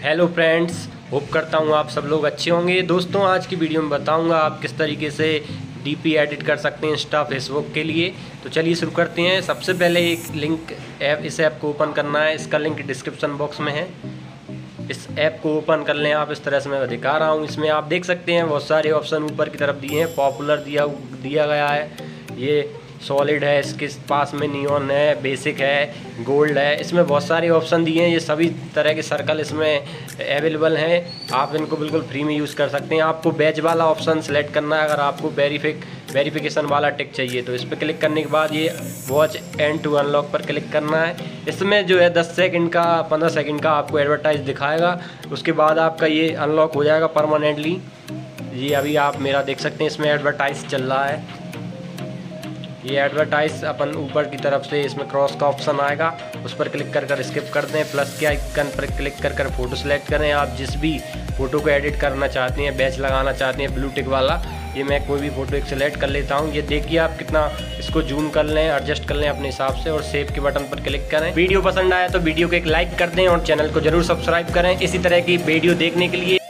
Hello friends, hope करता हूँ आप सब लोग अच्छे होंगे। दोस्तों, आज की वीडियो में बताऊँगा आप किस तरीके से डीपी एडिट कर सकते हैं इंस्टा फेसबुक के लिए। तो चलिए शुरू करते हैं। सबसे पहले एक लिंक इस ऐप को ओपन करना है। इसका लिंक डिस्क्रिप्शन बॉक्स में है। इस ऐप को ओपन कर लें आप। इस तरह से मैं दिखा रहा हूँ। इसमें आप देख सकते हैं बहुत सारे ऑप्शन ऊपर की तरफ दिए हैं। पॉपुलर दिया गया है, ये सॉलिड है, इसके पास में नियॉन है, बेसिक है, गोल्ड है। इसमें बहुत सारे ऑप्शन दिए हैं। ये सभी तरह के सर्कल इसमें अवेलेबल हैं। आप इनको बिल्कुल फ्री में यूज़ कर सकते हैं। आपको बैच वाला ऑप्शन सेलेक्ट करना है। अगर आपको वेरिफिकेशन वाला टिक चाहिए तो इस पर क्लिक करने के बाद ये वॉच एंड टू अनलॉक पर क्लिक करना है। इसमें जो है 10 सेकंड का 15 सेकंड का आपको एडवर्टाइज दिखाएगा। उसके बाद आपका ये अनलॉक हो जाएगा परमानेंटली। ये अभी आप मेरा देख सकते हैं, इसमें एडवर्टाइज चल रहा है। ये एडवर्टाइज अपन ऊपर की तरफ से इसमें क्रॉस का ऑप्शन आएगा, उस पर क्लिक कर स्किप कर दें। प्लस के आइकन पर क्लिक कर फ़ोटो सेलेक्ट करें। आप जिस भी फ़ोटो को एडिट करना चाहते हैं, बैच लगाना चाहते हैं ब्लू टिक वाला, ये मैं कोई भी फ़ोटो एक सेलेक्ट कर लेता हूँ। ये देखिए आप कितना इसको जूम कर लें, एडजस्ट कर लें अपने हिसाब से और सेव के बटन पर क्लिक करें। वीडियो पसंद आया तो वीडियो को एक लाइक कर दें और चैनल को जरूर सब्सक्राइब करें इसी तरह की वीडियो देखने के लिए।